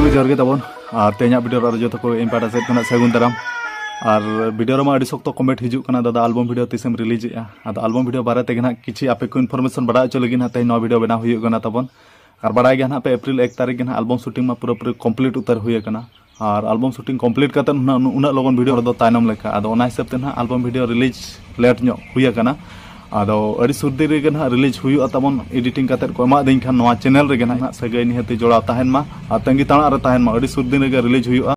जोहर गे ताबन और तेना वीडियो जो को इन पाटा सेट खना सगुन दाराम और वीडियो रमा अड़ी सख्त कमेंट हिजुग कना दादा एल्बम वीडियो तीसम रिलीज आदो एल्बम वीडियो बारे ते ना किछि आपे को इनफॉरमेशन बड़ा चो लगी ना ते नवा वीडियो बना हुई कना ताबन और बड़ा गया ना पे अप्रैल 1 तारीख ना एल्बम शूटिंग मा पूरा कंप्लीट उतर हुई कना और एल्बम शूटिंग कंप्लीट करते उना लगन वीडियो दो तायनम लेखा आदो ओना हिसाब ते ना एल्बम वीडियो रिलीज लेट नो हुई कना आदो अड़ी सुरदी रे ना रिलीज हुई ताबन एडिटिंग करते को एमा दिन खान नवा चैनल रे ना सगै निहति जोड़ा ताहेन मा तंगी ताणा रे ताहेन मा अड़ी सुरदी रे रिलीज हुई।